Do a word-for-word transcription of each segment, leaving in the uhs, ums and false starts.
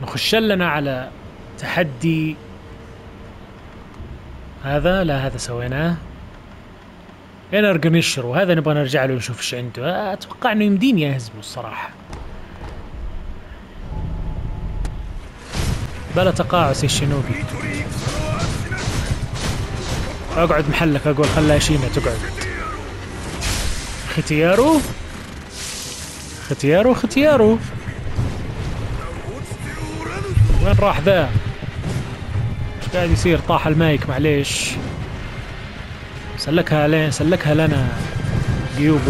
نخش لنا على تحدي. هذا لا، هذا سويناه. انرجو نشر، وهذا نبغى نرجع له نشوف ايش عنده. اتوقع انه يمديني اهزمه الصراحه. بلا تقاعس يا الشينوبي. اقعد محلك، اقول خلها شينا تقعد. ختيارو ختيارو ختيارو وين راح ذا؟ ايش قاعد يصير؟ طاح المايك معليش. سلكها لين سلكها لنا جيوبو.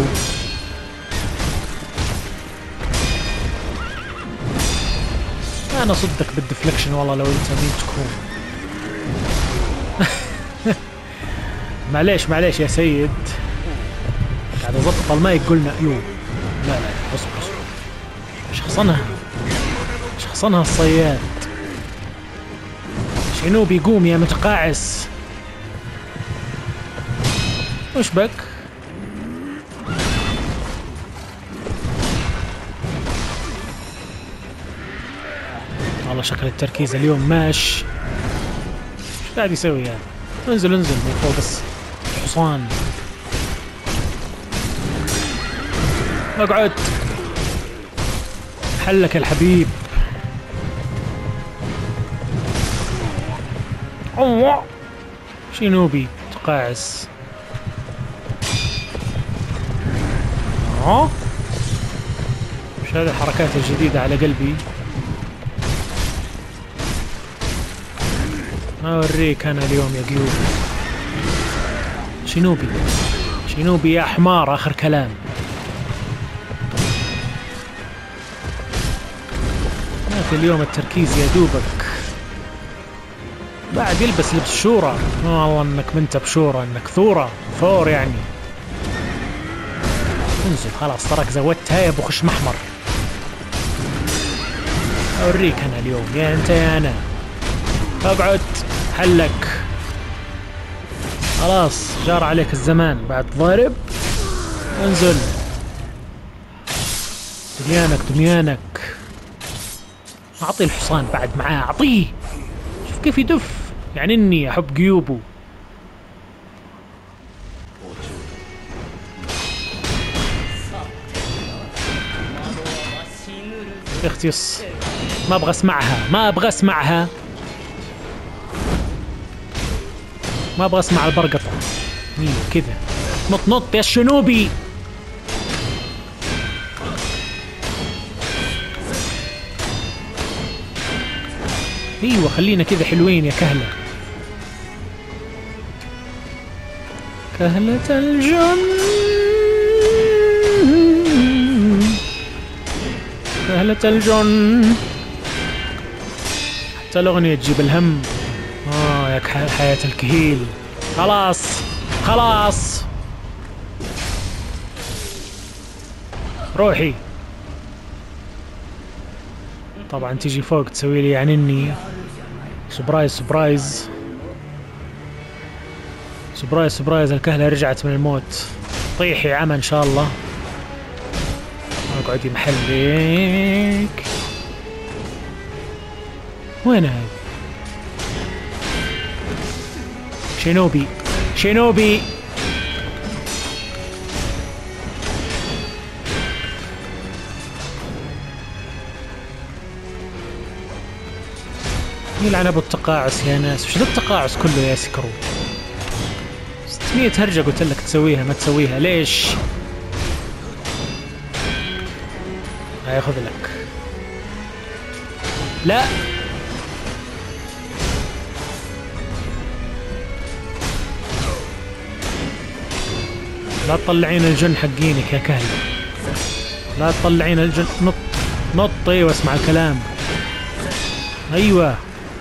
انا صدك بالدفلكشن والله لو انت مين تكون. معليش معليش يا سيد، قاعد اضبط المايك. قلنا يو لا لا اصبر اصبر. شخصنها شخصنها الصياد. شنو بيقوم يا متقاعس؟ وش بك؟ والله شكل التركيز اليوم ماش. ايش قاعد يسوي يعني؟ انزل انزل من فوق بس حصان. اقعد حلك الحبيب. اوه شينوبي تقاعس. اه وش هذه الحركات الجديدة على قلبي؟ ما اوريك انا اليوم يا قيوب. شينوبي شينوبي يا حمار، اخر كلام. ما في اليوم التركيز يا دوبك. بعد يلبس لبس شورى. والله انك منت بشورى، انك ثورة ثور يعني. انزل خلاص، تراك زودتها يا ابو خش محمر. اوريك انا اليوم يا انت يا انا. اقعد حلك. خلاص جار عليك الزمان بعد ضارب. انزل دميانك دميانك. اعطي الحصان بعد معاه، اعطيه. شوف كيف يدف، يعني اني احب جيوبه. اختيص، ما ابغى اسمعها ما ابغى اسمعها ما ابغى اسمع البرقطة. ايوه كذا، نط نط يا الشنوبي. ايوه خلينا كذا حلوين يا كهلة. كهلة الجن، كهلة الجن. حتى الأغنية تجيب الهم. اه ياك حياة الكهيل. خلاص خلاص روحي. طبعا تيجي فوق تسوي لي يعني اني سبرايز سبرايز سبرايز سبرايز. الكهلة رجعت من الموت. طيحي عمى ان شاء الله. اقعدي محلك. وين هذا؟ شينوبي شينوبي. يلعن ابو التقاعس يا ناس. وش ذا التقاعس كله يا سكرو؟ ستمية هرجة قلت لك تسويها ما تسويها ليش؟ هاي خذ لك. لا لا تطلعين الجن حقينك يا كهلة. لا تطلعين الجن. نط نط. ايوه اسمع الكلام. ايوه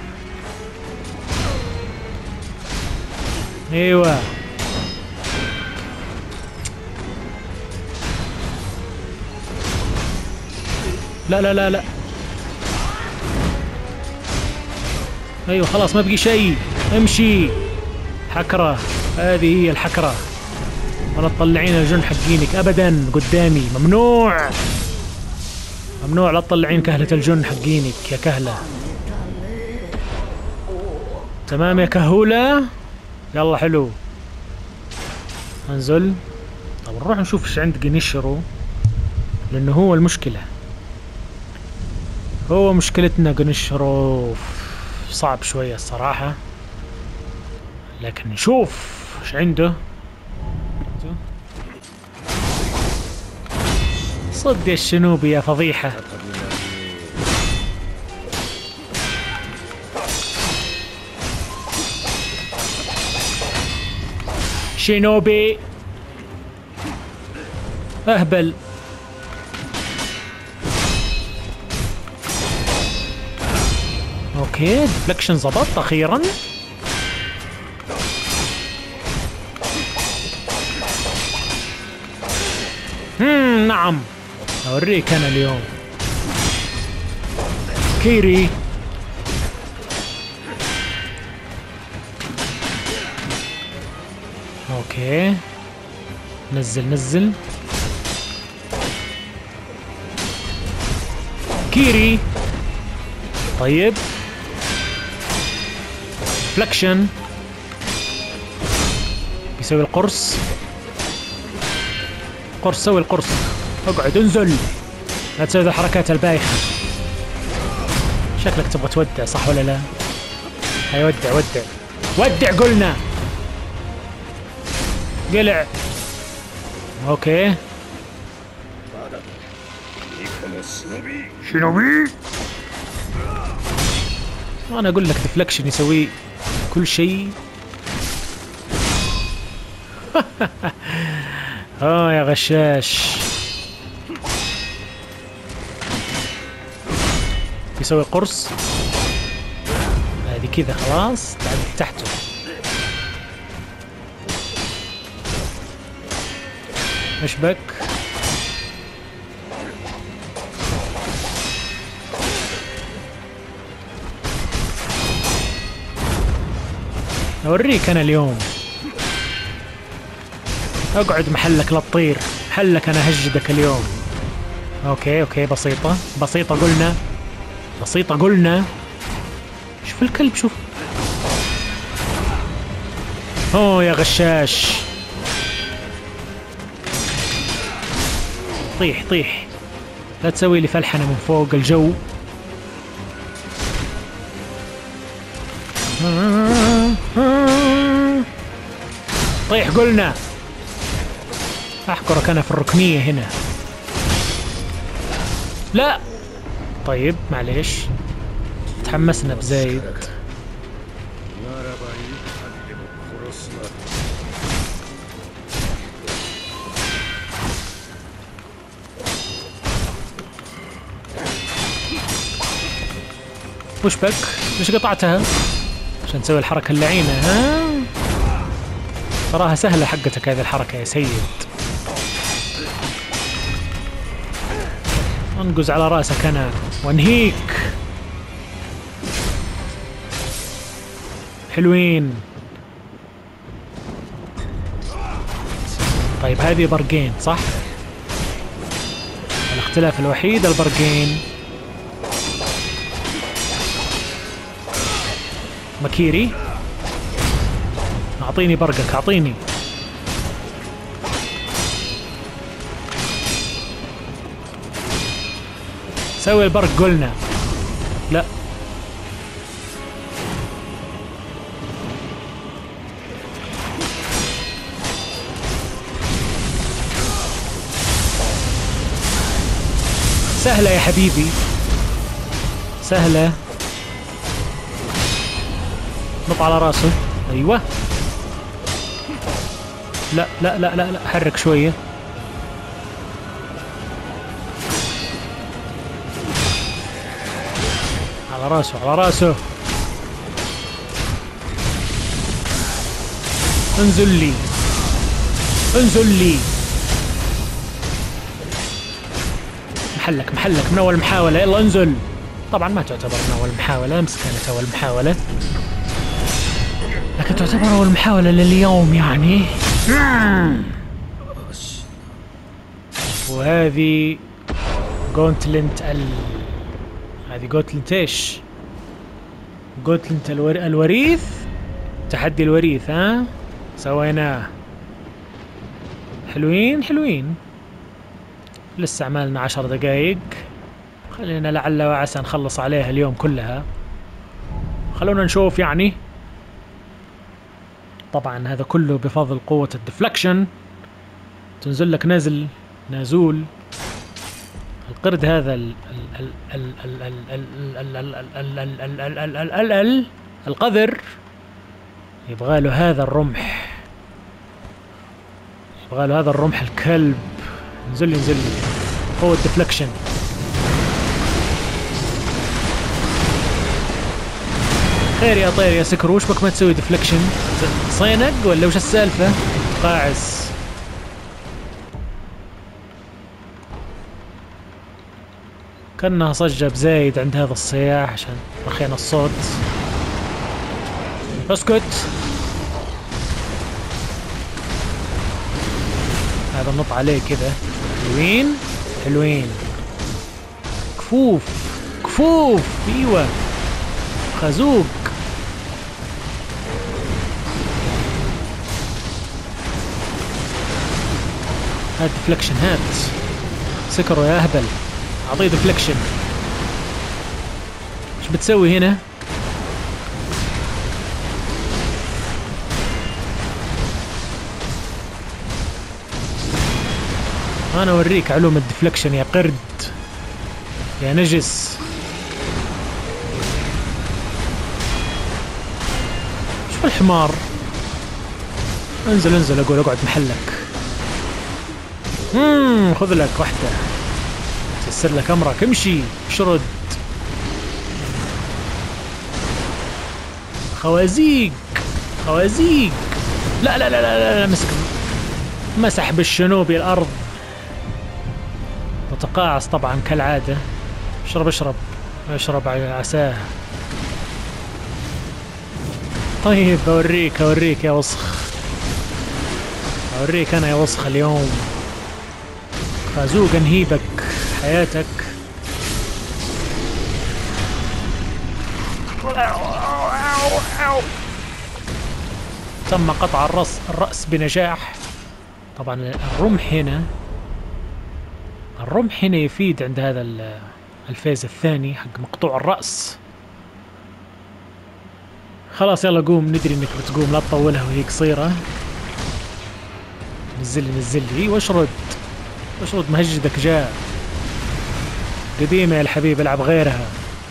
ايوه لا لا لا لا. ايوه خلاص ما بقي شيء. امشي حكرة. هذه هي الحكرة. ولا تطلعين الجن حقينك ابدا قدامي، ممنوع. ممنوع لا تطلعين كهلة الجن حقينك يا كهلة. تمام يا كهولة. يلا حلو. انزل. طب نروح نشوف ايش عند جنيشرو، لانه هو المشكلة. هو مشكلتنا جنيشرو صعب شوية الصراحة، لكن نشوف ايش عنده. صد يا الشنوبي يا فضيحة. شينوبي اهبل. اوكي ديفليكشن زبط اخيرا. امم نعم اوريك انا اليوم. كيري اوكي نزل نزل. كيري طيب. فلكشن بيسوي القرص. قرص سوي القرص. اقعد انزل، لا تسوي ذا الحركات البايخة. شكلك تبغى تودع صح ولا لا؟ هاي ودع ودع ودع قلنا. قلع. اوكي شنوبي. انا اقول لك ديفلكشن يسوي كل شيء. اه يا غشاش. يسوي قرص. هذه كذا خلاص بعد تحته. ايش بك؟ اوريك انا اليوم. اقعد محلك لا تطير. محلك انا هجدك اليوم. اوكي اوكي بسيطة بسيطة قلنا. بسيطة قلنا. شوف الكلب شوف. اوه يا غشاش. طيح طيح. لا تسوي لي فلحنة من فوق الجو. طيح قلنا. احكرك انا في الركنية هنا. لا طيب معليش تحمسنا بزايد. وش بك؟ ليش قطعتها؟ عشان تسوي الحركة اللعينة ها؟ تراها سهلة حقتك هذه الحركة يا سيد. انقز على راسك انا وانهيك. حلوين. طيب هذه برقين صح؟ الاختلاف الوحيد البرقين. مكيري اعطيني برقك اعطيني. سوي البرق قلنا. لا سهلة يا حبيبي سهلة. نط على راسه. ايوه. لا لا لا لا لا حرك شوية. على راسه على راسه. انزل لي انزل لي. محلك محلك من اول محاولة. يلا انزل. طبعا ما تعتبر من اول محاولة، امس كانت اول محاولة، لكن تعتبر اول محاولة لليوم يعني. وهذه جونتلنت ال هذه جونتلنت ايش؟ جونتلنت الور... الوريث. تحدي الوريث. ها سويناه. حلوين حلوين. لسه عمالنا عشر دقايق. خلينا لعل وعسى نخلص عليها اليوم كلها. خلونا نشوف يعني. طبعا هذا كله بفضل قوة الديفلكشن. تنزل لك نزل نازول. القرد هذا ال ال ال ال ال ال ال ال ال القذر يبغى له هذا الرمح. يبغى له هذا الرمح الكلب. انزل لي انزل لي. قوة ديفلكشن. خير يا طير يا سكر، وش بك ما تسوي ديفلكشن؟ صينق ولا وش السالفة؟ قاعس. كأنها صجة بزايد عند هذا الصياح عشان رخينا الصوت. اسكت. هذا النط عليه كذا. حلوين حلوين. كفوف كفوف. ايوه خازوق. هات ديفلكشن. هات سكروا يا اهبل. اعطيه ديفلكشن. ايش بتسوي هنا؟ انا اوريك علوم الديفلكشن يا قرد يا نجس. شو الحمار؟ انزل انزل اقول اقعد محلك. امم خذ لك واحدة. تيسر لك امرك. امشي شرد. خوازيق خوازيق. لا لا لا لا لا مسك. مسح بالشنوبي الارض. متقاعس طبعا كالعادة. اشرب اشرب اشرب عساه. طيب اوريك اوريك يا وسخ. اوريك انا يا وسخ اليوم. خازوق انهيبك حياتك. تم قطع الرأس الرأس بنجاح. طبعا الرمح هنا الرمح هنا يفيد عند هذا الفيز الثاني حق مقطوع الرأس. خلاص يلا قوم. ندري انك بتقوم. لا تطولها وهي قصيرة. نزل لي نزل لي. واشرد اشرد. مهجدك جاء. قديمة يا الحبيب. العب غيرها.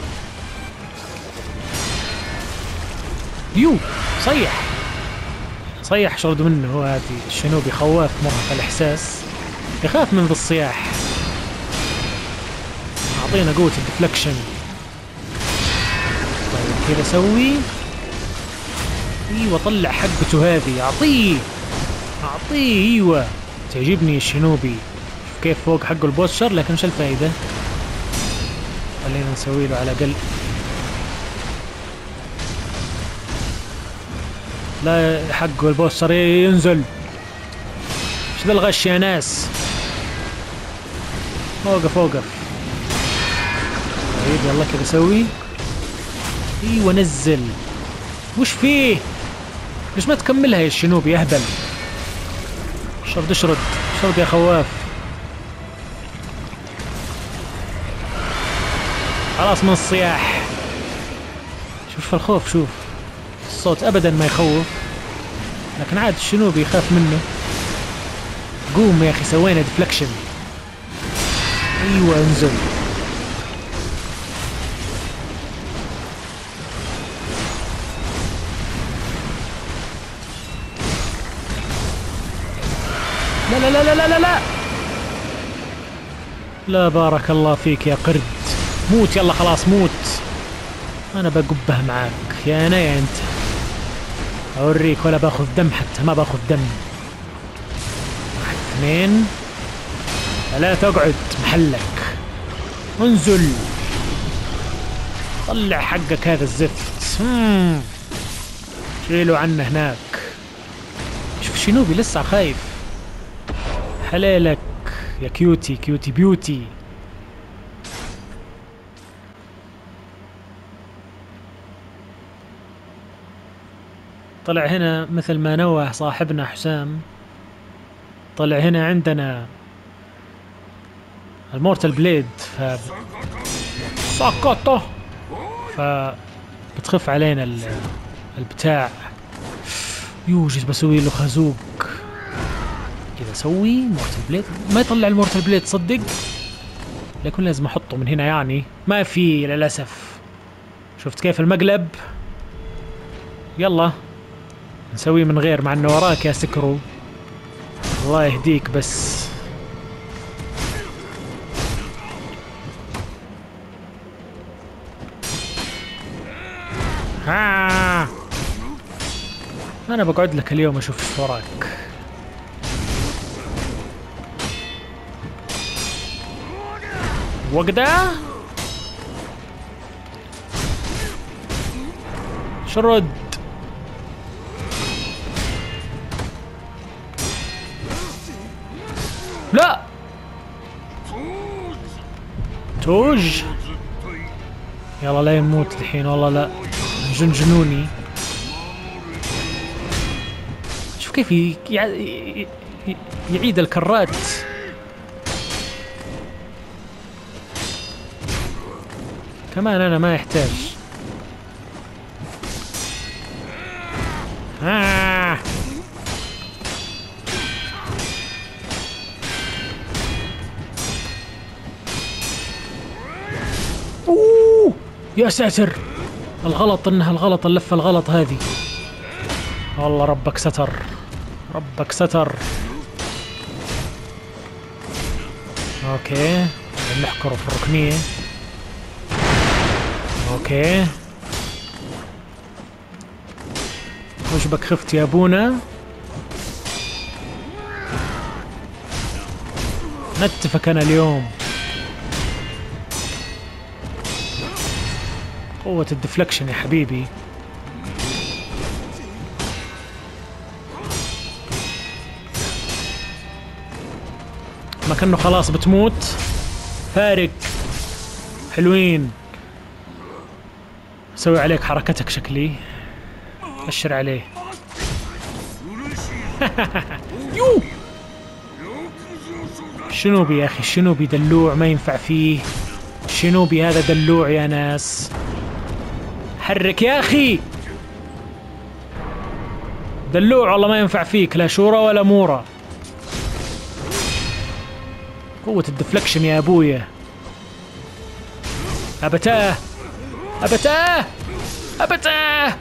يو صيح صيح. شرد منه. هو هذه الشنوبي خواف مرهف الاحساس. يخاف من ذا الصياح. اعطينا قوة الديفلكشن. طيب كذا سوي. ايوه طلع حقته هذه. اعطيه اعطيه. ايوه تعجبني الشنوبي. شوف كيف فوق حقه البوستشر. لكن وش الفائدة؟ خلينا نسوي له على الاقل. لا حقه البوستشر ينزل. ايش ذا الغش يا ناس؟ اوقف اوقف. طيب يلا كذا سوي. ايوه نزل. وش فيه؟ ليش ما تكملها يا الشنوبي يا اهبل؟ شرد اشرد شرد يا خواف. خلاص من الصياح. شوف الخوف. شوف الصوت ابدا ما يخوف. لكن عاد الشنوبي يخاف منه. قوم يا اخي. سوينا ديفلكشن. ايوه انزل. لا لا لا لا لا لا لا. بارك الله فيك يا قرد. موت يلا خلاص موت. انا بقبه معاك يا انا يا انت. اوريك. ولا باخذ دم حتى. ما باخذ دم. واحد اثنين ثلاثة. اقعد محلك. انزل. طلع حقك هذا الزفت. مم. شيلوا عنه هناك. شوف شنوبي لسه خايف. حليلك يا كيوتي كيوتي بيوتي. طلع هنا مثل ما نوه صاحبنا حسام، طلع هنا عندنا المورتال بليد، ف سقطه، ف بتخف علينا ال... البتاع. يوجد بسوي له خازوق كذا، اسوي مورتال بليد ما يطلع المورتال بليد تصدق، لكن لازم احطه من هنا يعني، ما في للاسف. شفت كيف المقلب؟ يلا نسويه من غير، مع انه وراك يا سكرو، الله يهديك بس. ها انا بقعد لك اليوم اشوف ايش وراك. وقده شرد. لا توج، يلا لا يموت الحين والله، لا جنجنوني. شوف كيف يعيد الكرات. كمان انا ما يحتاج. آه. اوه يا ساتر، الغلط انها الغلط، اللفة الغلط هذه. والله ربك ستر، ربك ستر. اوكي نحكره في الركنية. اوكي وش بك خفت يا ابونا؟ نتفك انا اليوم. قوة الدفلكشن يا حبيبي. ما كأنه خلاص بتموت. فارق حلوين. سوي عليك حركتك شكلي. أشر عليه. يو الشنوبي يا أخي، الشنوبي دلوع ما ينفع فيه. الشنوبي هذا دلوع يا ناس. حرك يا أخي. دلوع والله ما ينفع فيك، لا شورى ولا مورى. قوة الدفلكشن يا أبويا. أبتاه أبتاه أبتاه.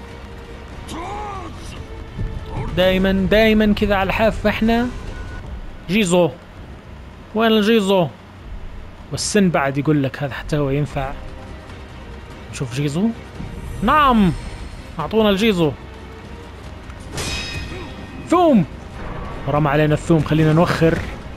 دايما دايما كذا على الحافة احنا. جيزو وين الجيزو؟ والسن بعد يقول لك هذا حتى هو ينفع. نشوف جيزو. نعم اعطونا الجيزو. ثوم رمى علينا الثوم، خلينا نوخر.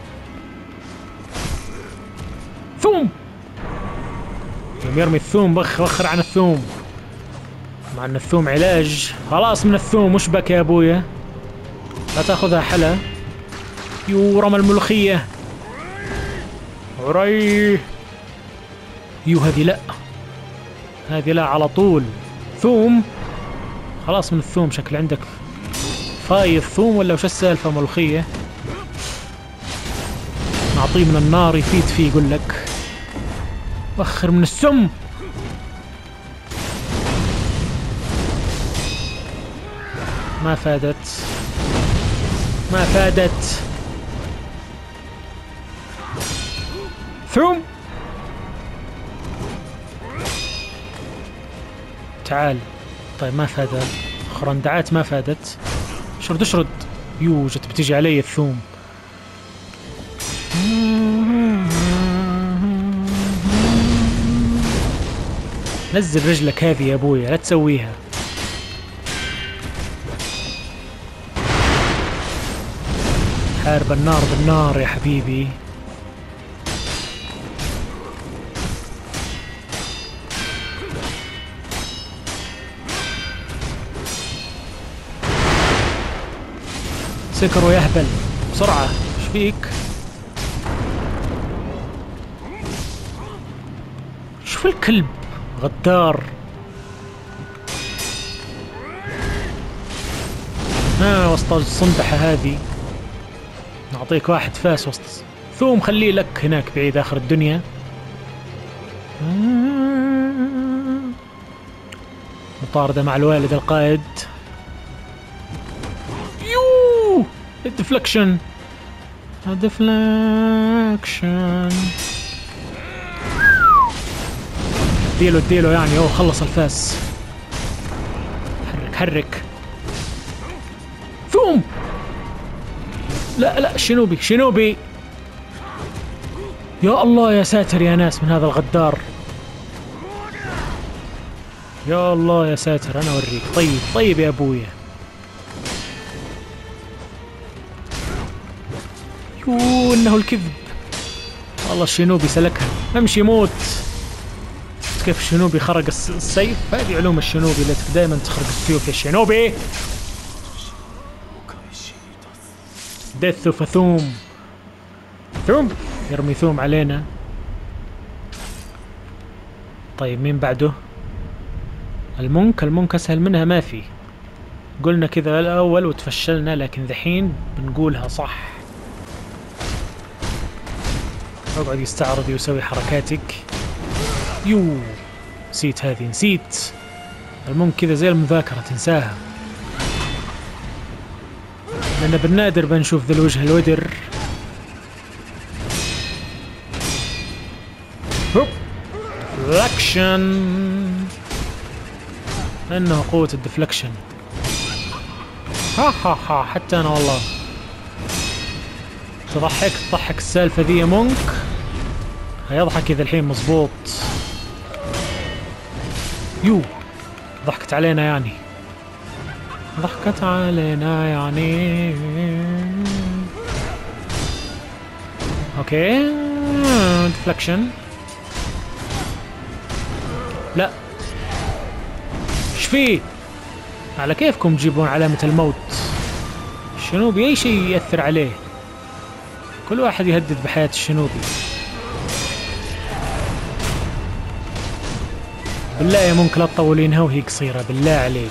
ثوم يوم يرمي الثوم بخ وخر عن الثوم، مع ان الثوم علاج. خلاص من الثوم وش بك يا ابويا؟ لا تاخذها حلا. يو رمى الملوخية. عري. يو هذه لا، هذه لا على طول. ثوم خلاص من الثوم. شكل عندك فايض ثوم ولا وش السالفة؟ ملوخية. نعطيه من النار يفيد فيه يقول لك. وخر من السم. ما فادت ما فادت. ثوم تعال. طيب ما فاد. خرندعات ما فادت. اشرد اشرد. يو جت بتجي علي الثوم. نزل رجلك هذه يا ابويا، لا تسويها. حارب النار بالنار يا حبيبي. سكر ويهبل بسرعة. ايش فيك؟ شوف الكلب غدار. ها وسط الصندحة هذه نعطيك واحد فاس وسط. ثوم خليه لك هناك بعيد آخر الدنيا. مطاردة مع الوالد القائد. يوه الدفلكشن الدفلكشن. اديله اديله يعني. اوه خلص الفاس. حرك حرك. ثوم. لا لا شينوبي شينوبي. يا الله يا ساتر يا ناس من هذا الغدار. يا الله يا ساتر. انا اوريك. طيب طيب يا ابويا. يوه انه الكذب. والله الشينوبي سلكها. امشي موت. كيف الشينوبي خرق السيف. هذه علوم الشينوبي اللي دائما تخرق السيوف يا الشينوبي. ديث فثوم. ثوم يرمي ثوم علينا. طيب مين بعده؟ المونك. المونك اسهل منها ما في. قلنا كذا الاول وتفشلنا لكن ذحين بنقولها صح. اقعد يستعرض ويسوي حركاتك. يو نسيت هذه نسيت. المونك كذا زي المذاكرة تنساها. لأن بالنادر بنشوف ذا الوجه الودر. هوب دفلكشن. انه قوة الدفلكشن. ها ها ها. حتى انا والله تضحك تضحك السالفة ذي يا مونك. هيضحك اذا الحين مظبوط. يو ضحكت علينا يعني. ضحكت علينا يعني. اوكي ديفلكشن. لا ايش فيه؟ على كيفكم تجيبون علامة الموت. الشنوبي اي شيء يأثر عليه. كل واحد يهدد بحياة الشنوبي. بالله يا ممكن لا تطولينها وهي قصيرة بالله عليك.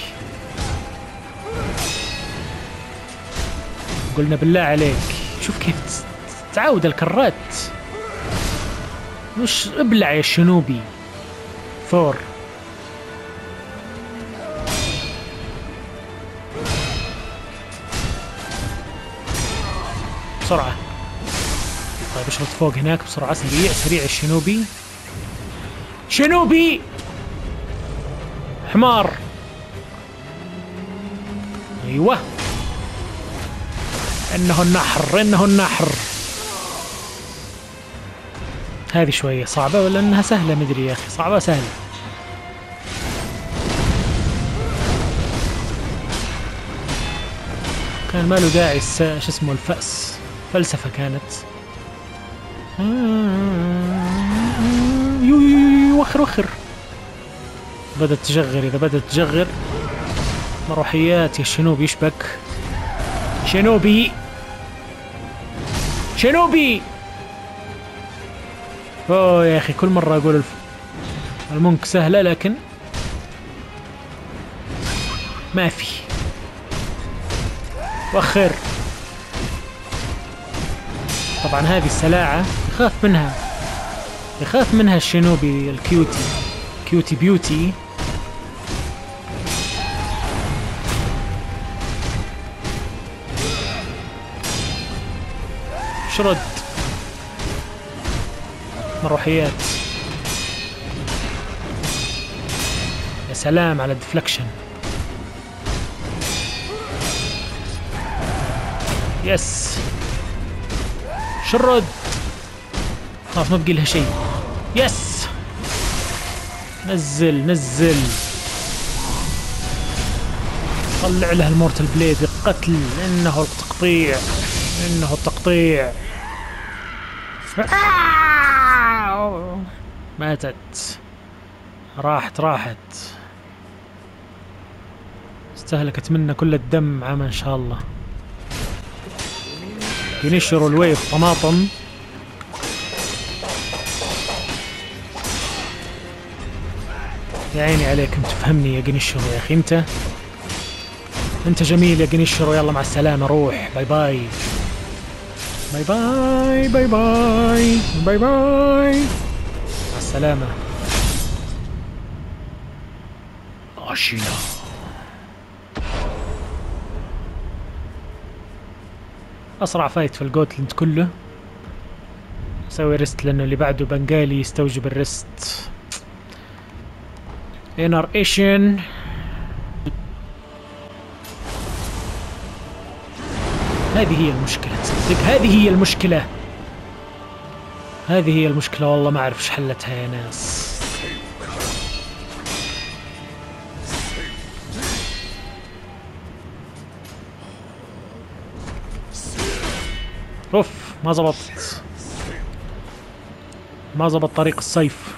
قلنا بالله عليك. شوف كيف تعاود الكرات. مش ابلع يا الشنوبي. فور. بسرعة. طيب اشرط فوق هناك بسرعة. سريع سريع الشنوبي. شنوبي حمار. ايوه انه النحر انه النحر. هذه شوية صعبة ولا انها سهلة مدري يا اخي. صعبة سهلة. كان ما له داعي شو اسمه الفأس. فلسفة كانت. يو يو وخر وخر. بدأت تجغر. إذا بدأت تجغر مروحيات يا الشنوبي. يشبك شنوبي شنوبي. اوه يا اخي كل مرة اقول الف... المونك سهلة لكن ما في. وخر. طبعا هذه السلاعة يخاف منها. يخاف منها الشنوبي الكيوتي. كيوتي بيوتي. شرد مروحيات. يا سلام على الدفلكشن. يس شرد. خلاص ما بقي لها شيء. يس نزل نزل. طلع لها المورتال بليد. القتل. انه التقطيع. انه التقطيع. ماتت. راحت راحت. استهلكت منا كل الدم. عام ان شاء الله. ينشروا الويف طماطم. يا عيني عليك. انت تفهمني يا جنشر يا اخي انت. انت جميل يا جنيشرو، يلا مع السلامة، روح، باي باي باي باي باي باي باي باي، مع السلامة. أشينا أسرع فايت في الجوتلند كله. سوي ريست لأنه اللي بعده بنغالي يستوجب الريست. انر ايشن. هذه هي المشكلة، تصدق هذه هي المشكلة، هذه هي المشكلة والله ما أعرف إيش حلتها يا ناس. اوف ما زبط، ما زبط طريق السيف.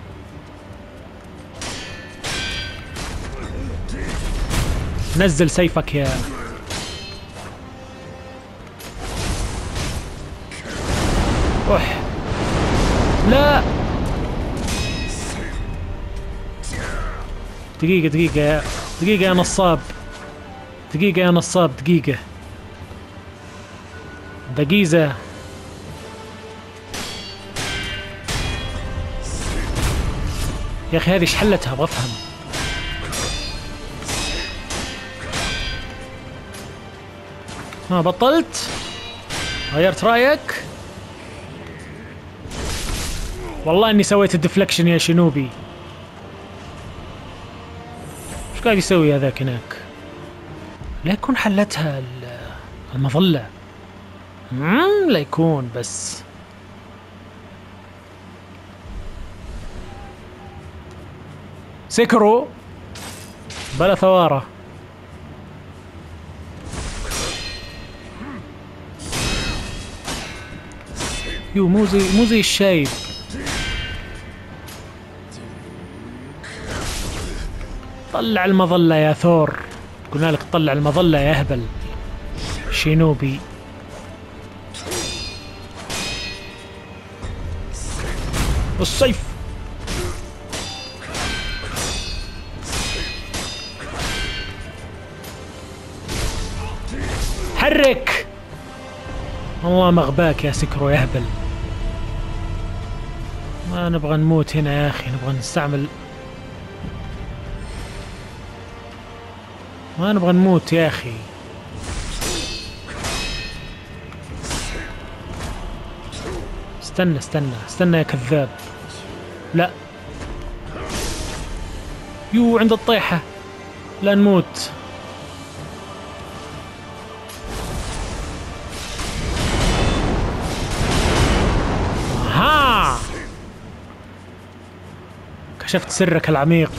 نزل سيفك يا اوح. لا دقيقة دقيقة يا دقيقة يا نصاب، دقيقة يا نصاب، دقيقة دقيقة. يا أخي هذه ايش حلتها؟ أبغى أفهم. ما بطلت؟ غيرت رأيك؟ والله إني سويت الديفلكشن يا شينوبي. ايش قاعد يسوي هذاك هناك؟ لا يكون حلتها المظلة. مم لا يكون بس. سيكرو بلا ثوارة. يو مو زي مو زي الشايب. طلع المظلة يا ثور، قلنا لك طلع المظلة يا اهبل شينوبي. السيف حرك. والله مغباك يا سكرو يا هبل. ما نبغى نموت هنا يا اخي، نبغى نستعمل، ما نبغى نموت يا اخي. استنى استنى استنى يا كذاب. لا يو عند الطيحة، لا نموت. ها كشفت سرك العميق.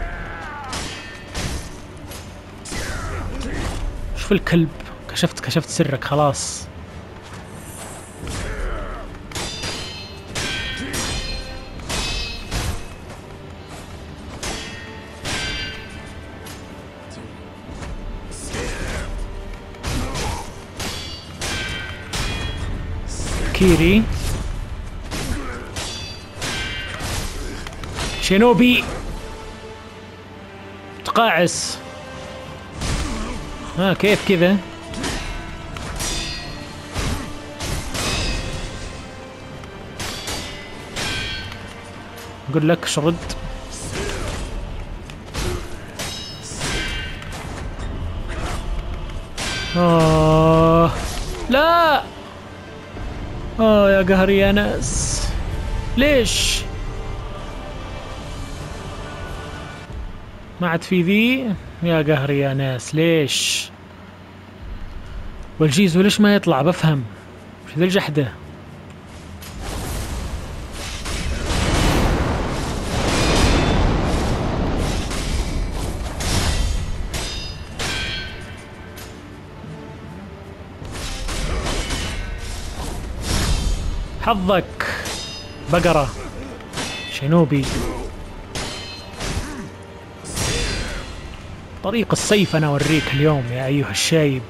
شوف الكلب، كشفت كشفت سرك خلاص. كيري شينوبي تقاعس. ها كيف كذا؟ اقول لك شرد. آه لا آه يا قهري يا ناس، ليش ما عاد في ذي؟ يا قهري يا ناس ليش؟ والجيزو ليش ما يطلع؟ بفهم وش ذي الجحدة؟ حظك بقرة شينوبي. طريق السيف أنا أوريك اليوم يا أيها الشايب.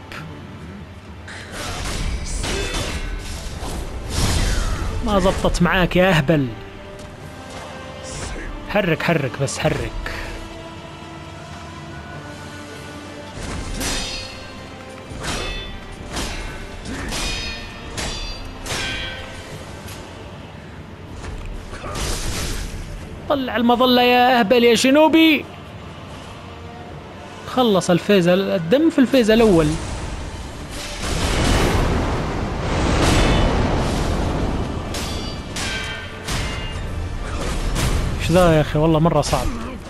ما زبطت معاك يا أهبل. حرك حرك بس حرك. طلع المظلة يا اهبل يا شنوبي. خلص الفيز الدم في الفيز الاول. ايش ذا يا اخي والله مرة صعب.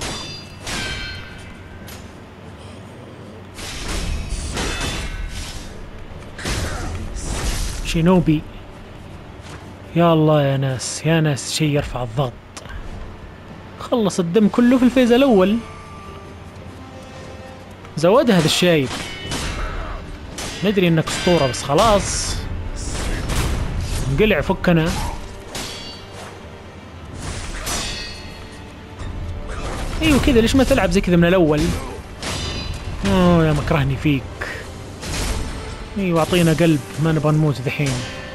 شينوبي يا الله يا ناس يا ناس، شي يرفع الضغط. خلص الدم كله في الفيز الاول. زودها هذا الشايب. ندري انك اسطورة بس خلاص انقلع فكنا. ايوه كذا، ليش ما تلعب زي كذا من الاول؟ اوه يا مكرهني فيك. ايوه اعطينا قلب، ما نبغى نموت ذحين.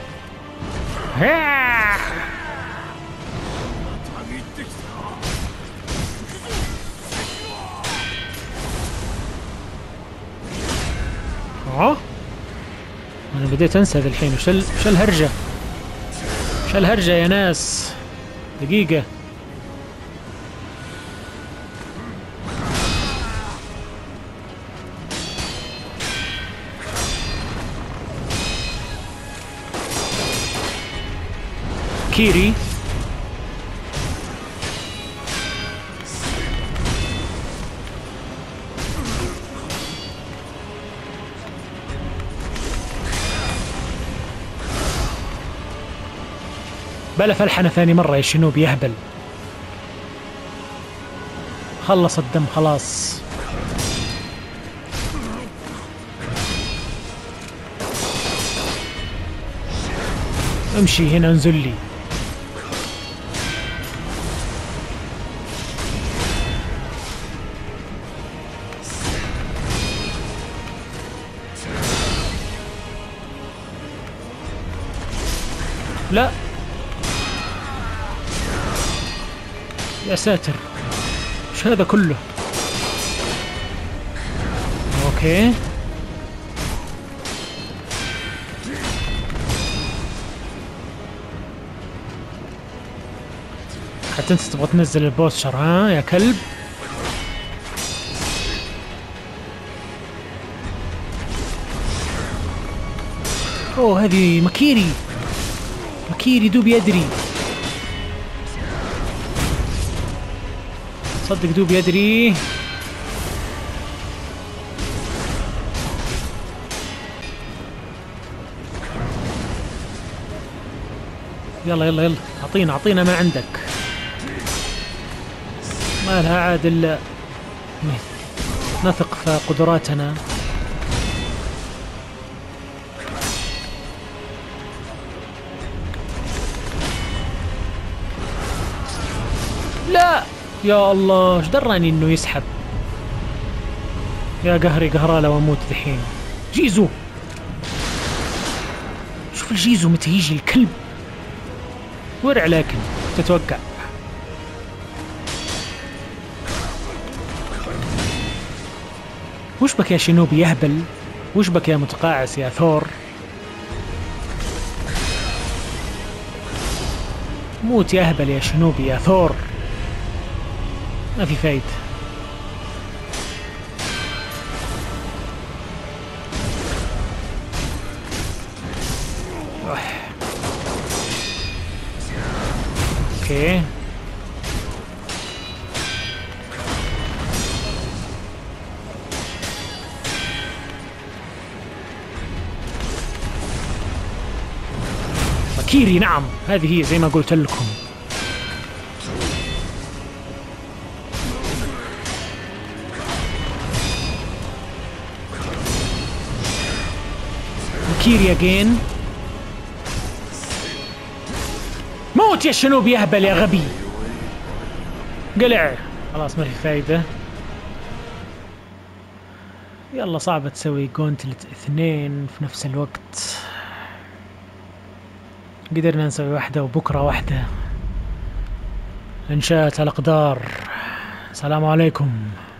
اه انا بديت انسى ذا الحين. وش ال... وش الهرجة؟ وش الهرجة يا ناس؟ دقيقة. كيري بلا فلحنا ثاني مرة يا شنوب يهبل. خلص الدم خلاص. امشي هنا انزل لي. لا يا ساتر، ايش هذا كله؟ اوكي حتى انت تبغى تنزل البوستشر ها يا كلب؟ اوه هذه مكيري. مكيري دوب يدري. صدق دوب يدري. يلا يلا يلا اعطينا اعطينا ما عندك. ما لها عاد الا نثق في قدراتنا. لا يا الله، ايش دراني انه يسحب؟ يا قهري قهراله واموت ذحين. جيزو، شوف الجيزو متى يجي الكلب. ورع لكن تتوقع. وش بك يا شنوبي يهبل؟ وش بك يا متقاعس يا ثور؟ موت يا اهبل يا شنوبي يا ثور. ما في فايدة. اوكي مكيري نعم، هذه هي زي ما قلت لكم. مكيري اجين. موت يا شنوب يهبل يا غبي. قلع خلاص ما في فايدة. يلا صعبة تسوي جونتلت اثنين في نفس الوقت. قدرنا نسوي واحدة وبكرة واحدة إن شاءت الأقدار. السلام عليكم.